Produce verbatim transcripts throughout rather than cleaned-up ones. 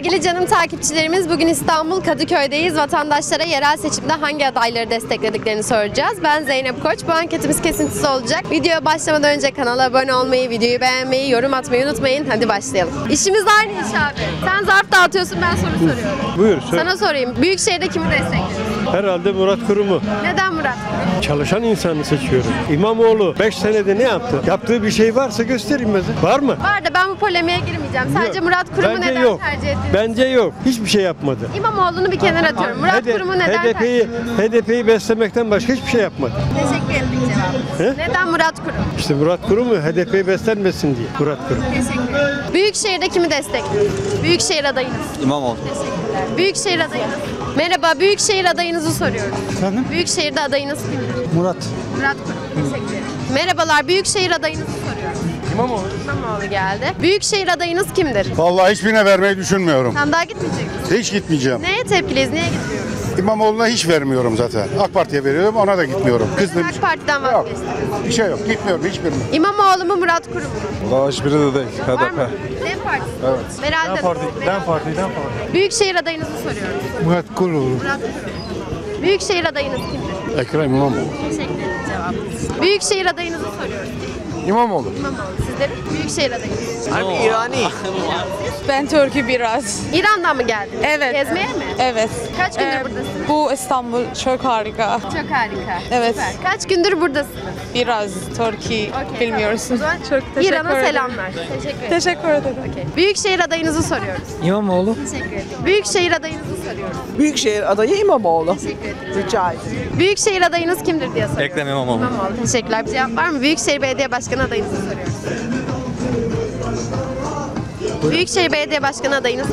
Sevgili canım takipçilerimiz, bugün İstanbul Kadıköy'deyiz. Vatandaşlara yerel seçimde hangi adayları desteklediklerini soracağız. Ben Zeynep Koç. Bu anketimiz kesintisiz olacak. Videoya başlamadan önce kanala abone olmayı, videoyu beğenmeyi, yorum atmayı unutmayın. Hadi başlayalım. İşimiz aynı iş abi. Sen zarf dağıtıyorsun, ben soru soruyorum. Buyur. Söyle. Sana sorayım. Büyükşehir'de kimi destekliyorsun? Herhalde Murat Kurum'u. Neden Murat Kurum? Çalışan insanı seçiyorum. İmamoğlu beş senede ne yaptı? Yaptığı bir şey varsa göstereyim mesela. Var mı? Var da ben bu polemiğe girmeyeceğim. Sadece Yok. Murat Kurum'u Bence neden yok. tercih ettin? Bence yok. Hiçbir şey yapmadı. İmamoğlu'nu bir kenara atıyorum. Murat H D Kurum'u neden H D P'yi tercih ettin? H D P'yi beslemekten başka hiçbir şey yapmadı. Teşekkür ettik cevabınız. He? Neden Murat Kurum? İşte Murat Kurum mu? H D P'yi beslenmesin diye. Murat Kurum. Teşekkür ederim. Büyükşehir'de kimi destekliyorsunuz? Büyükşehir adayınız. İmamoğlu. Teşekkürler. Büyükşehir adayınız. Merhaba, Büyükşehir adayınızı soruyoruz. Efendim? Büyükşehir'de adayınız kimdir? Murat. Murat Kurum. Teşekkür ederim. Merhabalar, Büyükşehir adayınızı soruyoruz. İmamoğlu. İmamoğlu geldi. Büyükşehir adayınız kimdir? Vallahi hiçbirine vermeyi düşünmüyorum. Sandığa gitmeyecek misiniz? Hiç gitmeyeceğim. Neye tepkiliyiz, niye gitmiyoruz? İmamoğlu'na hiç vermiyorum zaten. AK Parti'ye veriyorum, ona da gitmiyorum. Kızdım. AK Parti'den Yok. vazgeçtiniz. Bir şey yok. Gitmiyorum hiçbirine. İmamoğlu mu, Murat Kurum mu? Valla hiçbiri de değil. Var mı? Dem Partisi. Evet. Herhalde. Dem Parti, Dem Parti. Büyükşehir adayınızı soruyoruz. Murat Kurum. Murat Kurum. Büyükşehir adayınız kimdir? Ekrem İmamoğlu. Teşekkür ederim cevabınız. Büyükşehir adayınızı soruyoruz. İmamoğlu. İmamoğlu. Sizlerin Büyükşehir adayınız. Ben Türk'ü biraz. İran'dan mı geldiniz? Evet. Gezmeye mi? Evet. Kaç gündür Ee, buradasınız? Bu İstanbul çok harika. Çok harika. Evet. Süper. Kaç gündür buradasınız? Biraz Türkiye Okey, bilmiyorsun. tamam. O zaman Çok teşekkür İran'a ederim. selamlar. Teşekkür ederim. Teşekkür ederim. Okey. Büyükşehir adayınızı soruyoruz. İmamoğlu. Teşekkür ederim. Büyükşehir adayınızı soruyoruz. Büyükşehir adayı İmamoğlu. Teşekkür ederim. Rica ederim. Büyükşehir adayınız kimdir diye soruyoruz. Ekrem İmamoğlu. İmamoğlu. Teşekkürler. Bir cevap var mı? Büyükşehir Belediye Başkanı adayınızı soruyoruz. Büyükşehir Belediye Başkanı adayınız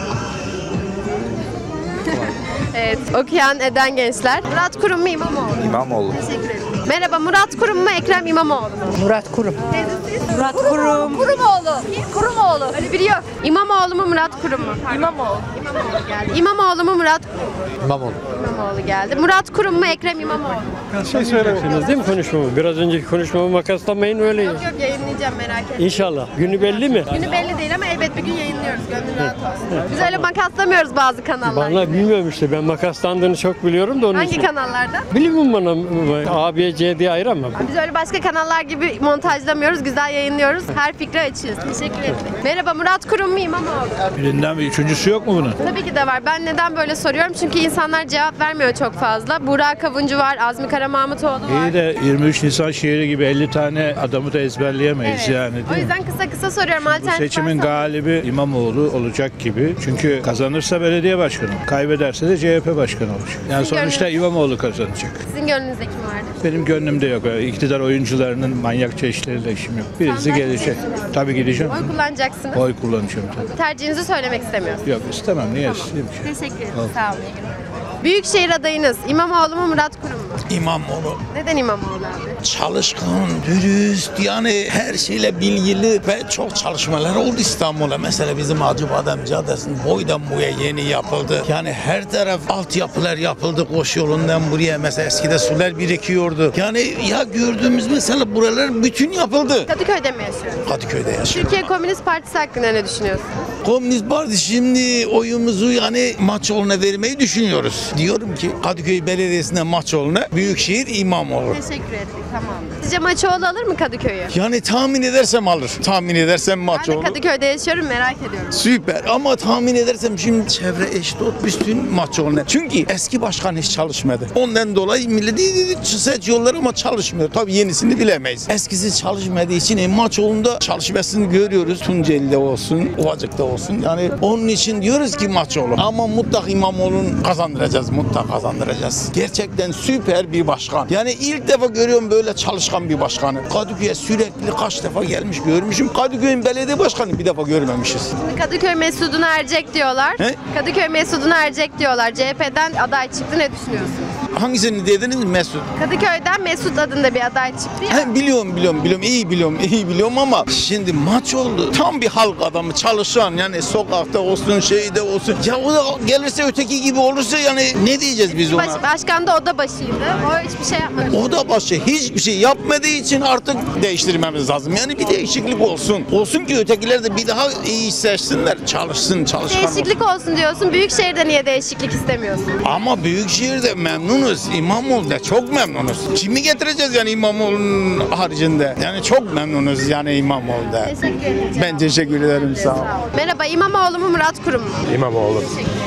Evet, okuyan eden gençler. Murat Kurum mu, İmamoğlu mu? İmamoğlu. Teşekkür ederim. Merhaba, Murat Kurum mu, Ekrem İmamoğlu mu? Murat Kurum. Murat Kurum. Kurumoğlu. Kurumoğlu. Öyle biri yok. İmamoğlu mu, Murat Kurum mu? İmamoğlu. İmamoğlu geldi. İmamoğlu mu, Murat Kurum mu? İmamoğlu. İmamoğlu geldi. Murat Kurum mu, Ekrem İmamoğlu mu? Bir şey söylemişsiniz değil mi konuşmamı? Biraz önceki konuşmamı makaslamayın öyle. Yok yok, yayınlayacağım, merak etme. İnşallah. Günü belli mi? Günü belli değil ama elbet bir gün yayınlıyoruz. Gönlün rahat olsun. Biz öyle makaslamıyoruz bazı kanallarda. Vallahi bilmiyorum işte. Ben makaslandığını çok biliyorum da onun Hangi için. kanallarda? Bilmiyorum bana A, B, C diye ayıramam. Biz öyle başka kanallar gibi montajlamıyoruz, güzel yayınlıyoruz. Her fikre açığız. Teşekkür ederim. Merhaba, Murat Kurum mu, İmamoğlu? Birinden bir üçüncüsü yok mu bunun? Tabii ki de var. Ben neden böyle soruyorum? Çünkü insanlar cevap vermiyor çok fazla. Burak Kavuncu var, Azmi Kara Mahmutoğlu var. İyi de yirmi üç Nisan şiiri gibi elli tane adamı da ezberleyemeyiz Evet. yani O değil mi? yüzden kısa kısa soruyorum. Bu Alternatif seçimin varsa- galibi İmamoğlu olacak gibi. Çünkü kazanırsa belediye başkanı, kaybederse de C H P başkanı olacak. Yani Sizin sonuçta gönlünüz- İmamoğlu kazanacak. Sizin gönlünüzde kim vardı? Benim gönlümde yok. İktidar oyuncularının manyakça işleriyle işim yok. Birisi Sandık gelecek. gideceksiniz. Tabii gideceğim. Oy kullanacaksınız. Oy kullanacağım tabii. Tercihinizi söylemek istemiyorsunuz. Yok istemem. Niye isteyeyim ki? Teşekkür ederim. Sağ olun. iyi günler. Büyükşehir adayınız İmamoğlu mu, Murat Kurum mu? İmamoğlu Neden İmamoğlu abi? çalışkan, dürüst, yani her şeyle bilgili ve çok çalışmalar oldu İstanbul'a. Mesela bizim Acıbadem Caddesi'nin boydan boya yeni yapıldı. Yani her taraf altyapılar yapıldı, koşu yolundan buraya. Mesela eskide sular birikiyordu. Yani ya gördüğümüz mesela buralar bütün yapıldı. Kadıköy'de mi yaşıyorsunuz? Kadıköy'de yaşıyor. Türkiye Komünist Partisi hakkında ne düşünüyorsunuz? Komünist Parti şimdi oyumuzu yani Maçoğlu'na vermeyi düşünüyoruz. Diyorum ki Kadıköy Belediyesi'ne Maçoğlu'na, Büyükşehir İmamoğlu. Teşekkür ederim. Tamamdır. Sizce Maçoğlu alır mı Kadıköy'ü? Yani tahmin edersem alır. Tahmin edersem Ben de Maçoğlu. Kadıköy'de yaşıyorum, merak ediyorum. Süper ama tahmin edersem şimdi çevre eşit bütün Maçoğlu'na. Çünkü eski başkan hiç çalışmadı. Ondan dolayı milleti seçiyorlar ama çalışmıyor. Tabii yenisini bilemeyiz. Eskisi çalışmadığı için e, Maçoğlu'nda çalışmasını görüyoruz. Tunceli'de olsun, Ovacık'ta olsun. Yani onun için diyoruz ki Maçoğlu. Ama mutlak İmamoğlu'nu kazandıracağız. Mutlak kazandıracağız. Gerçekten süper bir başkan. Yani ilk defa görüyorum böyle çalışkan bir başkanı. Kadıköy'e sürekli kaç defa gelmiş görmüşüm. Kadıköy'ün belediye başkanı bir defa görmemişiz. Şimdi Kadıköy Mesud'un Ercek diyorlar. He? Kadıköy Mesud'un Ercek diyorlar. C H P'den aday çıktı. Ne düşünüyorsunuz? Hangisini dediniz Mesut? Kadıköy'den Mesut adında bir aday çıktı ya. He, biliyorum biliyorum biliyorum iyi biliyorum iyi biliyorum ama şimdi maç oldu. Tam bir halk adamı çalışan yani sokakta olsun şeyde olsun. Ya o da gelirse öteki gibi olursa yani ne diyeceğiz biz ona? Baş, başkan da oda başıydı. O hiçbir şey yapmadı. O da başı hiç hiçbir şey yapmadığı için artık değiştirmemiz lazım. Yani bir değişiklik olsun. Olsun ki ötekiler de bir daha iyi seçsinler. Çalışsın, çalışkan olsun. Değişiklik olsun diyorsun. Büyükşehir'de niye değişiklik istemiyorsun? Ama Büyükşehir'de memnunuz. İmamoğlu'da çok memnunuz. Kimi getireceğiz yani İmamoğlu'nun haricinde? Yani çok memnunuz yani İmamoğlu'da. Teşekkür ederim. Ben teşekkür ederim. Sağ ol. Merhaba, İmamoğlu mu Murat Kurum mu? İmamoğlu.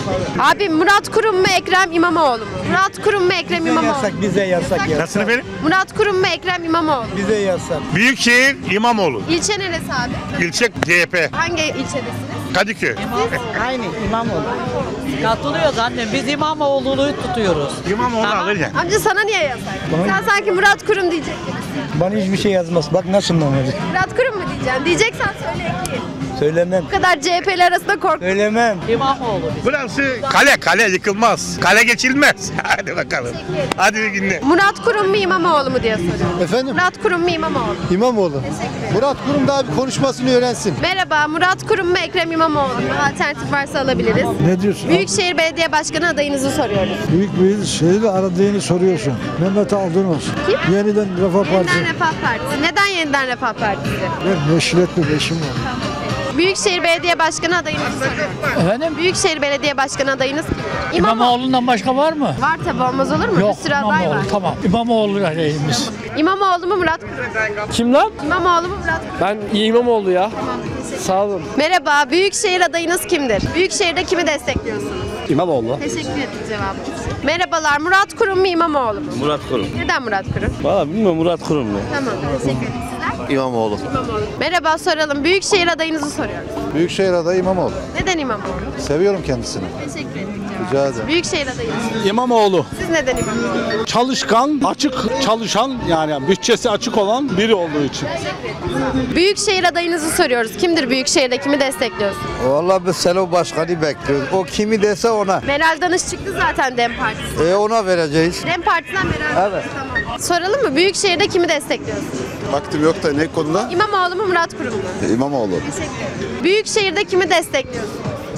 Abi Murat Kurum mu Ekrem İmamoğlu mu? Murat Kurum mu Ekrem İmamoğlu mu? bize yasak ya. Nasıl efendim? Murat Kurum mu Ekrem İmamoğlu mu? Bize yasak. Büyükşehir İmamoğlu. İlçe neresi abi? İlçe C H P. Hangi ilçedesiniz? Kadıköy. Aynı İmamoğlu. Katılıyoruz annem. Biz İmamoğlu'nu tutuyoruz. İmamoğlu Tamam. alır ya. Amca sana niye yasak? Sen sanki Murat Kurum diyecektin. Bana hiçbir şey yazmaz. Bak nasıl namazı. Murat Kurum mu diyeceksin? Diyeceksen söyle ki. Söylemem. Bu kadar C H P'li arasında kork. Söylemem. İmamoğlu. Burası kale kale yıkılmaz. Kale geçilmez. Hadi bakalım. Hadi bir günler. Murat Kurum mu İmamoğlu mu diye soruyorum. Efendim? Murat Kurum mu İmamoğlu mu? İmamoğlu. Murat Kurum daha bir konuşmasını öğrensin. Merhaba, Murat Kurum mu Ekrem İmamoğlu mu? Alternatif varsa alabiliriz. Ne diyorsun? Büyükşehir Belediye Başkanı adayınızı soruyoruz. Büyük bir şeyi aradığını soruyorsun. Mehmet Aldırmaz. Kim? Yeniden Refah Partisi. Yeniden Refah Partisi. Neden Yeniden Refah Partisi? Ben meşruiyetli eşim var. Büyükşehir Belediye Başkanı adayınızı soruyoruz. Efendim? Büyükşehir Belediye Başkanı adayınız kim? İmamoğlu'ndan başka var mı? Var tabi, olmaz olur mu? Yok, Bir sürü aday İmamoğlu. var. Tamam. İmamoğlu adayımız. İmamoğlu mu Murat Kurum? Kim lan? İmamoğlu mu Murat Kurum? Ben İmamoğlu ya. Sağ olun. Merhaba, Büyükşehir adayınız kimdir? Büyükşehir'de kimi destekliyorsunuz? İmamoğlu. Teşekkür ettik cevabınız. Merhabalar, Murat Kurum mu İmamoğlu mu? Murat Kurum. Neden Murat Kurum? Valla bilmiyorum Murat Kurum mu? Tamam, teşekkür ederim. Sizler? İmamoğlu. İmamoğlu. Merhaba, soralım. Büyükşehir adayınızı soruyoruz. Büyükşehir adayı İmamoğlu. Neden İmamoğlu? Seviyorum kendisini. Teşekkür ettik Rica cevabınız. ederim. Büyükşehir adayınız. İmamoğlu. Siz neden İmamoğlu? Çalışkan, açık çalışan yani bütçesi açık olan biri olduğu için. Büyükşehir adayınızı soruyoruz. Kimdir Büyükşehir'de, kimi destekliyorsunuz? Vallahi biz Selo Başkanı bekliyoruz. O kimi dese ona. Meral Danış çıktı zaten DEM Partisi. E ona vereceğiz. DEM Partisi'den Meral Danış. Evet. Tamam. Soralım mı? Büyükşehir'de kimi destekliyorsunuz? Vaktim yok da ne konuda? İmamoğlu mu Murat Kurum mu? İmamoğlu. Teşekkür ederim. Büyükşehir'de kimi destekliyorsunuz?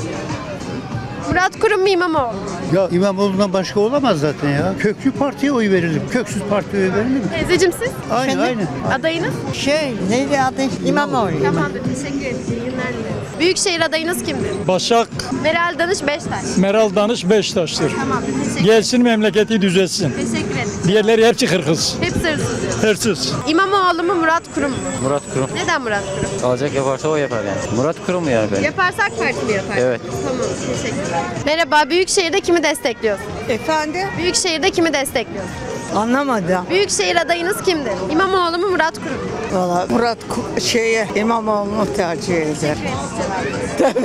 Murat Kurum mu İmamoğlu mu? Ya İmamoğlu'ndan başka olamaz zaten ya. Köklü partiye oy verelim. Köksüz partiye oy verelim mi? Teyzeciğim siz? Aynı aynı. Adayınız? Şey neydi adı? İmamoğlu. Tamamdır. Teşekkür ederim. İyi günler dileriz. Büyükşehir adayınız kimdir? Başak, Meral Danış Beştaş. Meral Danış Beştaş'tır. Tamamdır. Teşekkür Gelsin memleketi düzelsin. Teşekkür ederim. Diğerleri hepsi hırkız. Hepsi hırsız diyor. Hırsız. İmamoğlu mu Murat Kurum mu? Murat Kurum. Neden Murat Kurum? Alacak yaparsa o yapar yani. Murat Kurum yani ben. Yaparsa AK Parti mi yapar? Evet. Tamam. Teşekkürler. Merhaba. Büyükşehir'de kimi destekliyorsun? Efendim? Büyükşehir'de kimi destekliyorsun? Anlamadım. Büyükşehir adayınız kimdir? İmamoğlu mu Murat Kurum mu? Valla Murat Ku- şeye İmamoğlu'nu tercih eder. Tamam.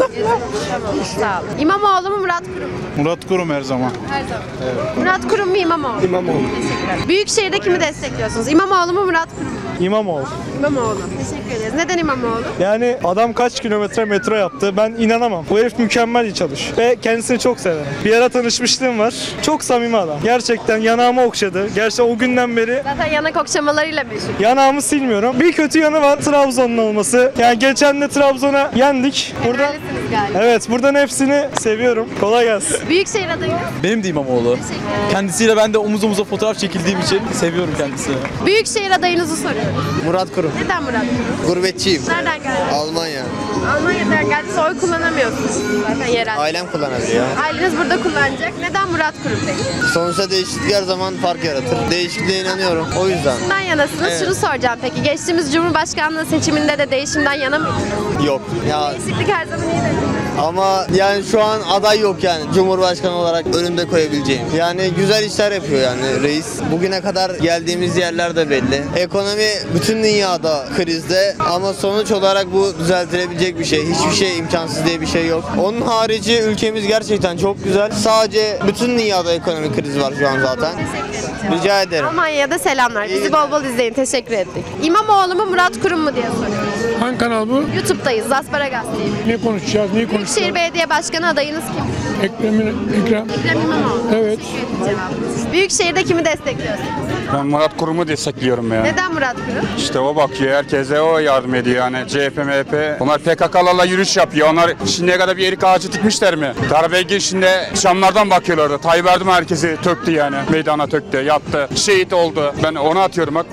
Sağ olun. İmamoğlu mu Murat Kurum mu? Murat Kurum her zaman. Her zaman. Murat Kurum mu İmamoğlu? İmamoğlu. Teşekkürler. Büyükşehir'de kimi destekliyorsunuz? İmamoğlu mu Murat Kurum mu? İmamoğlu. İmamoğlu. Teşekkür ederiz. Neden İmamoğlu? Yani adam kaç kilometre metro yaptı ben inanamam. Bu herif mükemmel çalış ve kendisini çok sever. Bir ara tanışmışlığım var. Çok samimi adam. Gerçekten yanağımı okşadı. Gerçi o günden beri Zaten yanak okşamalarıyla meşhur. yanağımı silmiyorum. Bir kötü yanı var Trabzon'un olması. Yani geçen de Trabzon'a yendik. Burada Helallisiniz galiba. evet buradan hepsini seviyorum. Kolay gelsin. Büyükşehir adayınız? Benim de İmamoğlu. Teşekkür ederim. Kendisiyle ben de omuz omuza fotoğraf çekildiğim için seviyorum kendisini. Büyükşehir adayınızı soruyorum. Murat Kurum. Neden Murat Kurum? Gurbetçiyim. Nereden geldiniz? Almanya. Almanya'dan geldiniz. Oy kullanamıyorsunuz zaten yerel. Ailem kullanabiliyor. Aileniz burada kullanacak. Neden Murat Kurum peki? Sonuçta değişiklik her zaman fark yaratır. Değişikliğe inanıyorum. O yüzden. Kimden yanasınız? Evet. Şunu soracağım peki. Geçtiğimiz Cumhurbaşkanlığı seçiminde de değişimden yana mıydınız? Yok. Ya Değişiklik her zaman iyidir. ama yani şu an aday yok yani. Cumhurbaşkanı olarak önümde koyabileceğim. Yani güzel işler yapıyor yani reis. Bugüne kadar geldiğimiz yerler de belli. Ekonomi bütün dünyada krizde ama sonuç olarak bu düzeltilebilecek bir şey. Hiçbir şey imkansız diye bir şey yok. Onun harici ülkemiz gerçekten çok güzel. Sadece bütün dünyada ekonomik kriz var şu an zaten. Rica ederim. Almanya'ya da selamlar. Bizi bol bol izleyin. Teşekkür ettik. İmamoğlu mu Murat Kurum mu diye soruyoruz. Hangi kanal bu? YouTube'dayız. Zasparagas T V. Ne konuşacağız? Neyi Büyükşehir konuşacağız? Belediye Başkanı adayınız kim? Ekrem, Ekrem. Ekrem İmamoğlu. Evet. Büyükşehir'de kimi destekliyorsunuz? Ben Murat Kurum'u destekliyorum ya. Neden Murat Kurum? İşte o bakıyor, herkese o yardım ediyor yani C H P, M H P. Onlar P K K'larla yürüyüş yapıyor. Onlar şimdiye kadar bir erik ağacı dikmişler mi? Darbe girişinde Şamlardan bakıyorlardı. Tayyip Erdoğan herkesi töktü yani. Meydana töktü, yaptı. Şehit oldu. Ben onu atıyorum bak.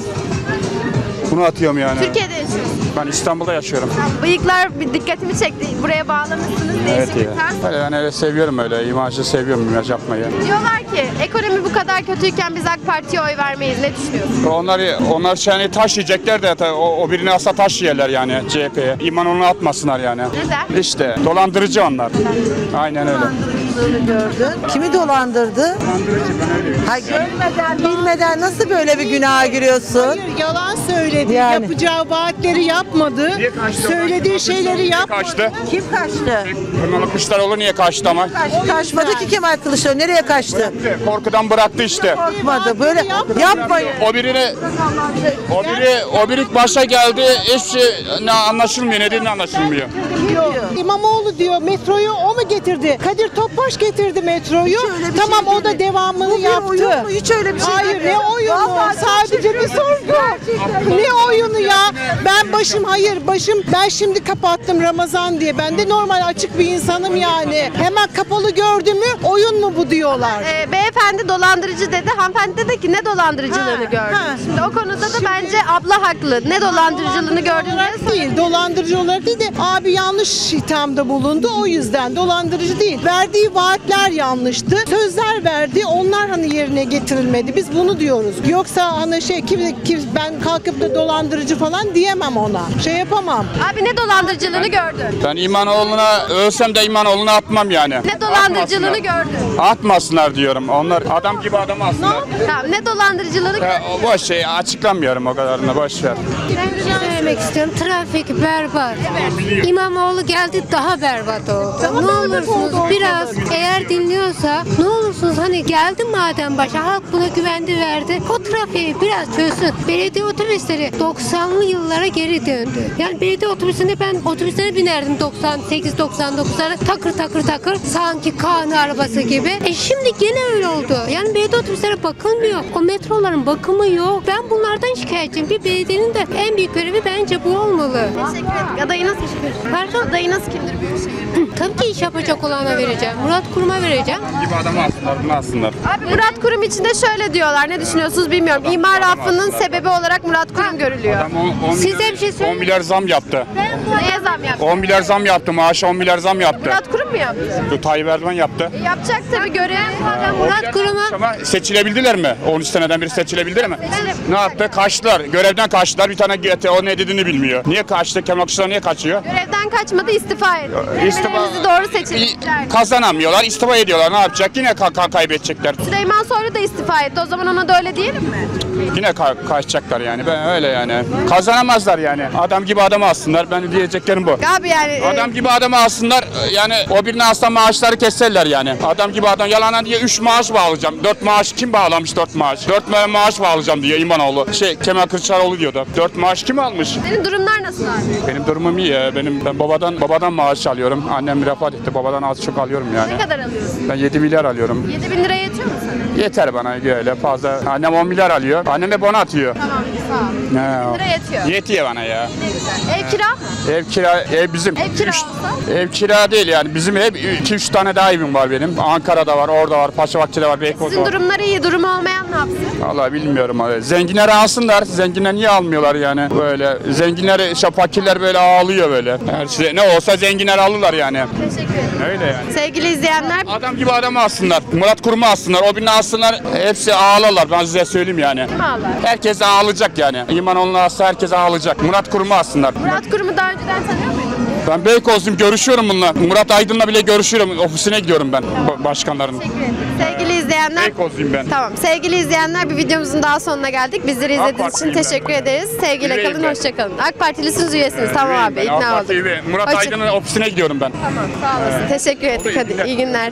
Bunu atıyorum yani. Türkiye'de yaşıyorsunuz. Ben İstanbul'da yaşıyorum. Bıyıklar bir dikkatimi çekti. Buraya bağlamışsınız. Evet Değişik bir ya. tarz. Öyle yani öyle seviyorum öyle. İmajı seviyorum imaj yapmayı. Diyorlar ki ekonomi bu kadar kötüyken biz AK Parti'ye oy vermeyiz. Ne düşünüyorsunuz? Onlar onlar yani taş yiyecekler de o, o birini asla taş yerler yani C H P'ye. İman onu atmasınlar yani. Neden? İşte dolandırıcı onlar. Aynen öyle. Gördün. Kimi dolandırdı? Ha, görmeden, bilmeden nasıl böyle bir günaha giriyorsun? Hayır, yalan söyledi. Yani. Yapacağı vaatleri yapmadı. Söylediği şeyleri yapmadı. Kaçtı. Kim kaçtı? Kırmalı Kılıçdaroğlu niye kaçtı ama? Kaçmadı ki Kemal Kılıçdaroğlu. Nereye kaçtı? Korkudan bıraktı işte. Korkmadı. Böyle yapmayın. O birini o biri o biri başa geldi. Hiçbir şey ne anlaşılmıyor. Ne dediğini anlaşılmıyor. Diyor. İmamoğlu diyor metroyu o mu getirdi? Kadir Topbaş getirdi metroyu. Tamam o da devamını yaptı. Hiç öyle bir şey Hayır demiyor. ne oyunu? Vallahi Sadece bir sorgu. Ne oyunu ya? Ben başım hayır başım ben şimdi kapattım Ramazan diye. Ben de normal açık bir insanım yani. Hemen kapalı gördü mü oyun mu bu diyorlar. Ee, beyefendi dolandırıcı dedi. Hanımefendi dedi ki ne dolandırıcılığını Ha, gördün? ha. Şimdi o konuda da bence abla haklı. Ne dolandırıcılığını gördün diye Değil, dolandırıcı olarak değil de abi yanlış ithamda bulundu o yüzden dolandırıcı değil. Verdiği vaatler yanlıştı. Sözler verdi onlar hani yerine getirilmedi. Biz bunu diyoruz. Yoksa hani şey kim, kim, ben kalkıp da dolandırıcı falan diyemem ona. Şey yapamam. Abi ne dolandırıcılığını gördün? Ben İmanoğlu'na ölsem de İmanoğlu'na atmam yani. Ne dolandırıcılığını gördün? Atmasınlar diyorum. Onlar adam gibi adam aslında. Tamam ne dolandırıcılığını Ya, gördün? o boş şey açıklamıyorum o kadarını boş ver. Ben bir şey söylemek istiyorum. Trafik berbat. İmamoğlu geldi daha berbat oldu. ne olursunuz biraz eğer dinliyorsa ne olursunuz hani geldi madem başa halk buna güvendi verdi. O trafiği biraz çözsün. Belediye otobüsleri doksanlı yıllara geri döndü. Yani belediye otobüsünde ben otobüslere binerdim doksan sekiz doksan dokuzlara takır takır takır sanki Kaan arabası gibi. E şimdi gene öyle oldu. Yani belediye otobüslere bakılmıyor. O metroların bakımı yok. Ben bunlardan şikayetçiyim. Bir belediyenin de en büyük görevi bence bu olmalı. Teşekkür ettik. Adayınız kimdir? Pardon? Adayınız kimdir Büyükşehir'de? Tabii ki iş yapacak olana vereceğim. Murat Kurum'a vereceğim. Gibi adamı alsınlar, bunu alsınlar. Abi Murat Kurum için de şöyle diyorlar. Ne düşünüyorsunuz bilmiyorum. İmar affının sebebi olarak Murat Kurum görülüyor. Adam on, on Size milyar, bir şey söyleyeyim on milyar zam yaptı. Neye zam yaptı? on milyar zam yaptı. Maaşa on milyar zam yaptı. Murat Kurum mu yaptı? Bu Tayyip Erdoğan yaptı. E, yapacak tabii görev. Murat Kurum'a Ama seçilebildiler mi? on üç seneden beri seçilebildiler mi? Seçilebildiler. Ne yaptı? Kaçtılar. Görevden kaçtılar. Bir tane G T O ne dediğini bilmiyor. Niye kaçtı? Kemal Kılıçdaroğlu niye kaçıyor? Görevden kaçmadı istifa etti. İstifa- Kelimelerinizi doğru seçin. Kazanamıyorlar. İstifa ediyorlar. Ne yapacak? Yine ka- ka- kaybedecekler. Süleyman Soylu da istifa etti. O zaman ona da öyle diyelim mi? Yine ka- kaçacaklar yani. Ben öyle yani. Kazanamazlar yani. Adam gibi adamı alsınlar. Ben diyeceklerim bu. Abi yani e, Adam gibi adamı alsınlar. Yani o birine asla maaşları keserler yani. Adam gibi adam yalana diye üç maaş bağlayacağım. dört maaş kim bağlamış dört maaş? dört ma- maaş bağlayacağım diyor İmamoğlu. Şey Kemal Kılıçdaroğlu diyordu. dört maaş kim almış? senin durumlar nasıl abi? Benim durumum iyi ya. Benim ben babadan babadan maaş alıyorum. Annem vefat etti. Babadan az çok alıyorum yani. Ne kadar alıyorsun? Ben yedi milyar alıyorum. yedi bin liraya yetiyor mu sana? Yeter bana öyle fazla. Annem on milyar alıyor. Annem hep onu atıyor. Tamam sağ ol. Ne? bin lira yetiyor. Yetiyor bana ya. Ne güzel. Ev kira mı? Ev kira, ev bizim. Ev kira Üç- olsa? Ev kira değil yani. Bizim ev iki üç tane daha evim var benim. Ankara'da var, orada var, Paşabahçe'de var, Beykoz'da Sizin var. durumları iyi. Durumu olmayan ne yapsın? Vallahi bilmiyorum abi. Zenginler alsınlar. Zenginler niye almıyorlar yani? Böyle zenginler, işte fakirler böyle ağlıyor böyle. Her şey, ne olsa zenginler alırlar yani. Teşekkür ederim. Öyle yani. Sevgili izleyenler Adam gibi adamı alsınlar. Murat Kurum'u alsınlar. O birini alsınlar. Hepsi ağlarlar. Ben size söyleyeyim yani. kim ağlar? Herkes ağlayacak yani. İmamoğlu'nu alsa herkes ağlayacak. Murat Kurum'u alsınlar. Murat Kurum'u daha önceden tanıyor muydun? Ben Beykoz'um, görüşüyorum bununla. Murat Aydın'la bile görüşüyorum. Ofisine gidiyorum ben ba- başkanların. Teşekkür ederim. Sevgili izleyenler Beykoz'luyum ben. Tamam. Sevgili izleyenler bir videomuzun daha sonuna geldik. Bizleri izlediğiniz için Partiliyim ben. teşekkür ederiz. Sevgiyle Üyeyim kalın, ben. hoşça kalın. AK Partilisiniz, üyesiniz. Tamam Üyeyim abi, ben. ikna AK olduk. Parti üye. Murat Hoşça- Aydın'ın ofisine gidiyorum ben. Tamam, sağ olasın. Teşekkür ettik. Hadi iyi günler.